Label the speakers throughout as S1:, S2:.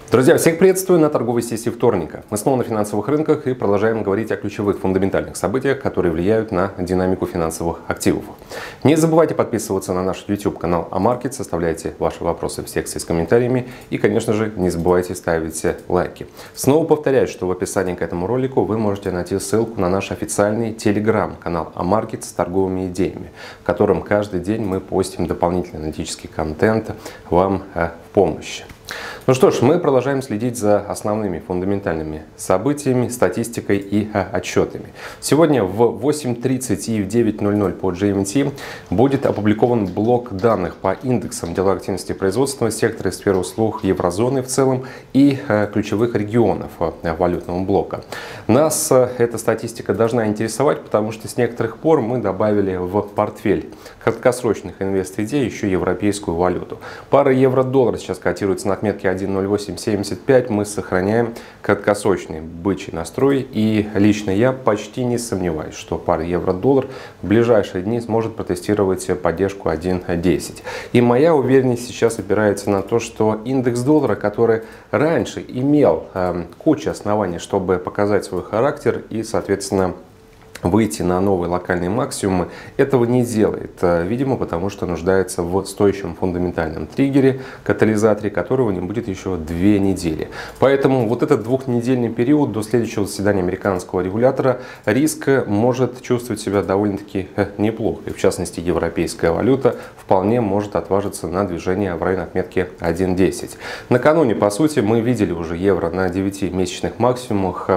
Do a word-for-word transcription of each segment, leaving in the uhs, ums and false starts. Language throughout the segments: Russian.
S1: Друзья, всех приветствую на торговой сессии вторника. Мы снова на финансовых рынках и продолжаем говорить о ключевых фундаментальных событиях, которые влияют на динамику финансовых активов. Не забывайте подписываться на наш YouTube канал Амаркет, составляйте ваши вопросы в секции с комментариями и, конечно же, не забывайте ставить лайки. Снова повторяю, что в описании к этому ролику вы можете найти ссылку на наш официальный телеграм-канал Амаркет с торговыми идеями, в котором каждый день мы постим дополнительный аналитический контент вам в помощь. Ну что ж, мы продолжаем следить за основными фундаментальными событиями, статистикой и а, отчетами. Сегодня в восемь тридцать и в девять ноль ноль по джи эм ти будет опубликован блок данных по индексам дела активности производства сектора сферы услуг еврозоны в целом и а, ключевых регионов а, валютного блока. Нас а, эта статистика должна интересовать, потому что с некоторых пор мы добавили в портфель краткосрочных инвест-идей еще европейскую валюту. Пара евро-доллар сейчас котируется на отметке один ноль восемь семьдесят пять, мы сохраняем краткосрочный бычий настрой, и лично я почти не сомневаюсь, что пара евро-доллар в ближайшие дни сможет протестировать поддержку один десять. И моя уверенность сейчас опирается на то, что индекс доллара, который раньше имел э, кучу оснований, чтобы показать свой характер и, соответственно, выйти на новые локальные максимумы, этого не делает, видимо, потому что нуждается в стоящем фундаментальном триггере, катализаторе, которого не будет еще две недели. Поэтому вот этот двухнедельный период до следующего заседания американского регулятора риск может чувствовать себя довольно-таки неплохо. И в частности, европейская валюта вполне может отважиться на движение в районе отметки один десять. Накануне, по сути, мы видели уже евро на девятимесячных максимумах.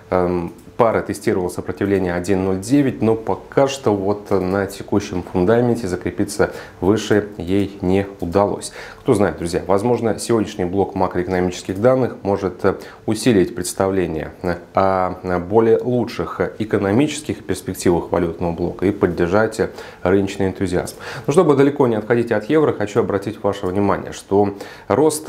S1: Пара тестировала сопротивление один ноль девять, но пока что вот на текущем фундаменте закрепиться выше ей не удалось. Кто знает, друзья, возможно, сегодняшний блок макроэкономических данных может усилить представление о более лучших экономических перспективах валютного блока и поддержать рыночный энтузиазм. Но чтобы далеко не отходить от евро, хочу обратить ваше внимание, что рост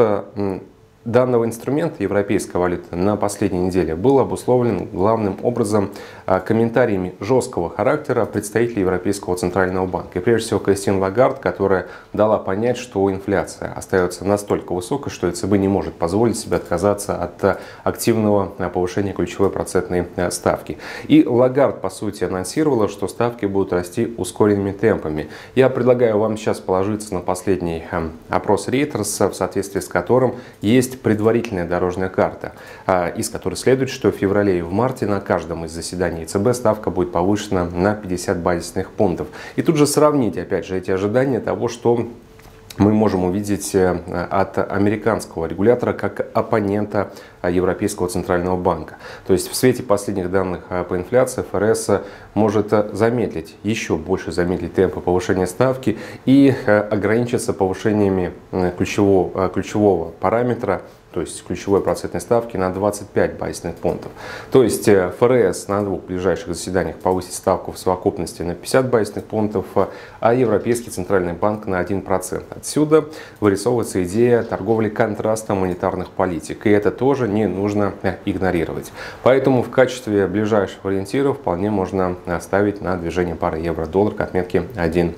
S1: данного инструмента европейской валюты на последней неделе был обусловлен главным образом комментариями жесткого характера представителей Европейского центрального банка. И прежде всего Кристин Лагард, которая дала понять, что инфляция остается настолько высокой, что ЕЦБ не может позволить себе отказаться от активного повышения ключевой процентной ставки. И Лагард, по сути, анонсировала, что ставки будут расти ускоренными темпами. Я предлагаю вам сейчас положиться на последний опрос Reuters, в соответствии с которым есть предварительная дорожная карта, из которой следует, что в феврале и в марте на каждом из заседаний ЕЦБ ставка будет повышена на пятьдесят базисных пунктов. И тут же сравните, опять же, эти ожидания того, что мы можем увидеть от американского регулятора как оппонента Европейского центрального банка. То есть в свете последних данных по инфляции ФРС может замедлить, еще больше замедлить темпы повышения ставки и ограничиться повышениями ключевого, ключевого параметра, то есть ключевой процентной ставки, на двадцать пять базисных пунктов. То есть ФРС на двух ближайших заседаниях повысит ставку в совокупности на пятьдесят базисных пунктов, а Европейский центральный банк на один процент. Отсюда вырисовывается идея торговли контрастом монетарных политик, и это тоже не нужно игнорировать. Поэтому в качестве ближайших ориентиров вполне можно ставить на движение пары евро-доллар к отметке один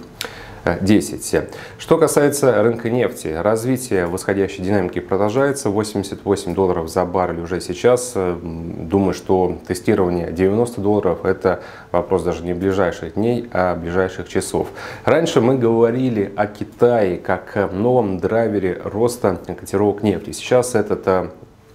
S1: десять. Что касается рынка нефти, развитие восходящей динамики продолжается. восемьдесят восемь долларов за баррель уже сейчас. Думаю, что тестирование девяносто долларов это вопрос даже не ближайших дней, а ближайших часов. Раньше мы говорили о Китае как новом драйвере роста котировок нефти. Сейчас этот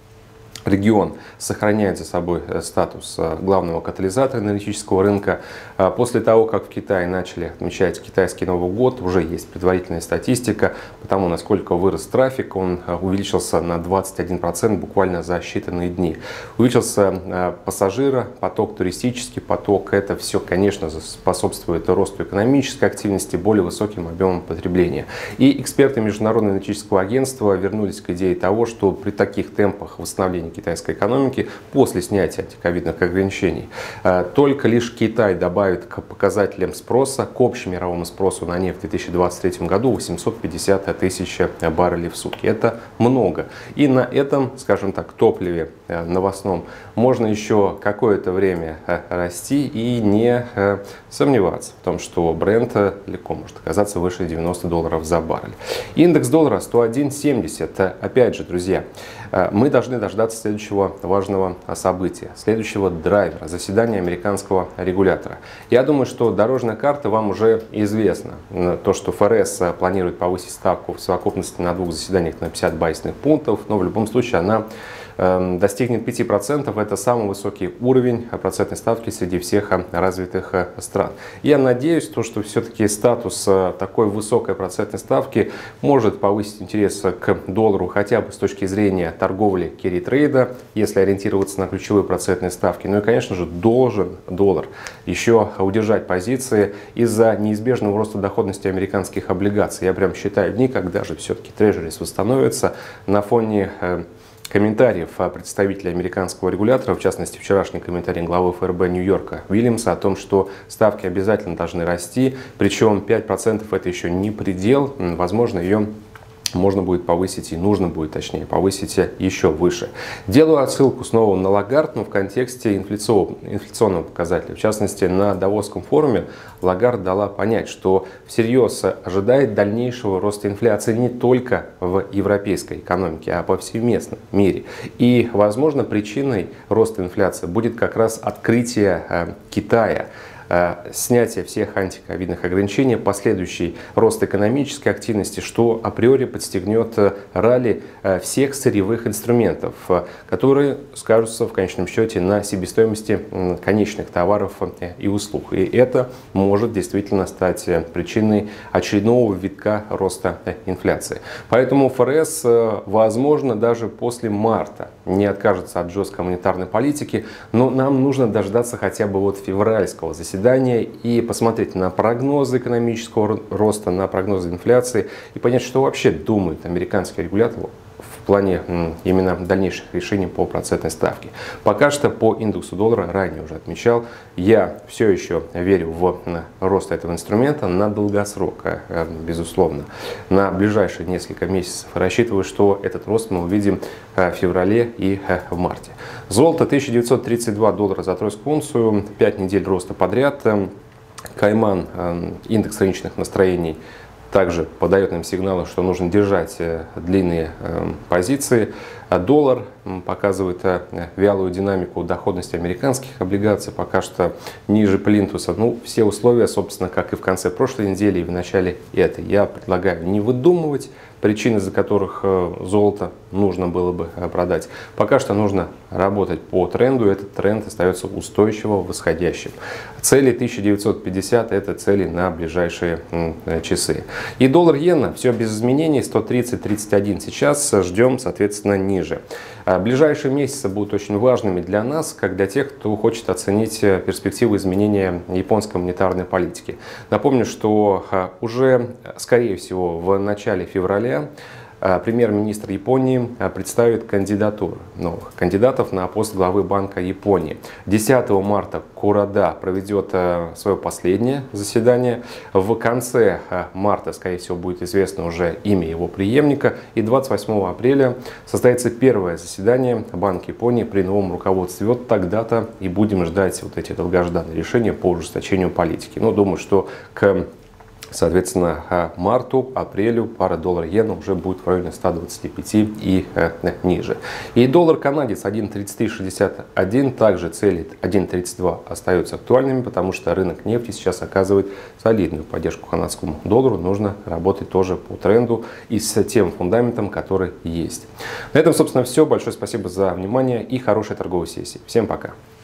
S1: регион сохраняет за собой статус главного катализатора аналитического рынка. После того, как в Китае начали отмечать китайский Новый год, уже есть предварительная статистика по тому, насколько вырос трафик. Он увеличился на двадцать один процент буквально за считанные дни. Увеличился пассажира, поток туристический, поток. Это все, конечно, способствует росту экономической активности, более высоким объемам потребления. И эксперты Международного аналитического агентства вернулись к идее того, что при таких темпах восстановления китайской экономики после снятия антиковидных ограничений только лишь Китай добавит к показателям спроса, к общемировому спросу на нефть в две тысячи двадцать третьем году восемьсот пятьдесят тысяч баррелей в сутки. Это много. И на этом, скажем так, топливе новостном можно еще какое-то время расти и не сомневаться в том, что бренд легко может оказаться выше девяноста долларов за баррель. Индекс доллара сто один семьдесят. Опять же, друзья, мы должны дождаться следующего важного события, следующего драйвера, заседания американского регулятора. Я думаю, что дорожная карта вам уже известна. То, что ФРС планирует повысить ставку в совокупности на двух заседаниях на пятьдесят базисных пунктов, но в любом случае она достигнет пяти процентов. Это самый высокий уровень процентной ставки среди всех развитых стран. Я надеюсь, то, что все-таки статус такой высокой процентной ставки может повысить интерес к доллару хотя бы с точки зрения торговли керри-трейда, если ориентироваться на ключевые процентные ставки. Ну и, конечно же, должен доллар еще удержать позиции из-за неизбежного роста доходности американских облигаций. Я прям считаю дни, когда же все-таки трежерис восстановится на фоне комментариев представителей американского регулятора, в частности, вчерашний комментарий главы ФРБ Нью-Йорка Уильямса о том, что ставки обязательно должны расти, причем пять процентов это еще не предел, возможно, ее можно будет повысить и нужно будет, точнее, повысить еще выше. Делаю отсылку снова на Лагард, но в контексте инфляционного показателя. В частности, на Давосском форуме Лагард дала понять, что всерьез ожидает дальнейшего роста инфляции не только в европейской экономике, а повсеместно в мире. И, возможно, причиной роста инфляции будет как раз открытие Китая, снятие всех антиковидных ограничений, последующий рост экономической активности, что априори подстегнет ралли всех сырьевых инструментов, которые скажутся в конечном счете на себестоимости конечных товаров и услуг. И это может действительно стать причиной очередного витка роста инфляции. Поэтому ФРС, возможно, даже после марта не откажется от жесткой монетарной политики, но нам нужно дождаться хотя бы вот февральского заседания и посмотреть на прогнозы экономического роста, на прогнозы инфляции и понять, что вообще думает американский регулятор в плане именно дальнейших решений по процентной ставке. Пока что по индексу доллара, ранее уже отмечал, я все еще верю в рост этого инструмента на долгосрок, безусловно, на ближайшие несколько месяцев. Рассчитываю, что этот рост мы увидим в феврале и в марте. Золото тысяча девятьсот тридцать два доллара за тройскую унцию, пять недель роста подряд. Кайман, индекс рыночных настроений, также подает нам сигналы, что нужно держать длинные позиции. Доллар показывает вялую динамику доходности американских облигаций, пока что ниже плинтуса. Ну, все условия, собственно, как и в конце прошлой недели и в начале этой. Я предлагаю не выдумывать причины, из-за которых золото нужно было бы продать. Пока что нужно работать по тренду, этот тренд остается устойчиво восходящим. Цели тысяча девятьсот пятьдесят – это цели на ближайшие часы. И доллар-иена, все без изменений, сто тридцать тридцать один сейчас, ждем, соответственно, ниже. Ближайшие месяцы будут очень важными для нас, как для тех, кто хочет оценить перспективы изменения японской монетарной политики. Напомню, что уже, скорее всего, в начале февраля премьер-министр Японии представит кандидатуру новых кандидатов на пост главы Банка Японии. десятого марта Курада проведет свое последнее заседание. В конце марта, скорее всего, будет известно уже имя его преемника. И двадцать восьмого апреля состоится первое заседание Банка Японии при новом руководстве. Вот тогда-то и будем ждать вот эти долгожданные решения по ужесточению политики. Но думаю, что к Соответственно, марту, апрелю пара доллар-иена уже будет в районе ста двадцати пяти и э, ниже. И доллар-канадец один тридцать три шестьдесят один, также цели один тридцать два остаются актуальными, потому что рынок нефти сейчас оказывает солидную поддержку канадскому доллару. Нужно работать тоже по тренду и с тем фундаментом, который есть. На этом, собственно, все. Большое спасибо за внимание и хорошей торговой сессии. Всем пока!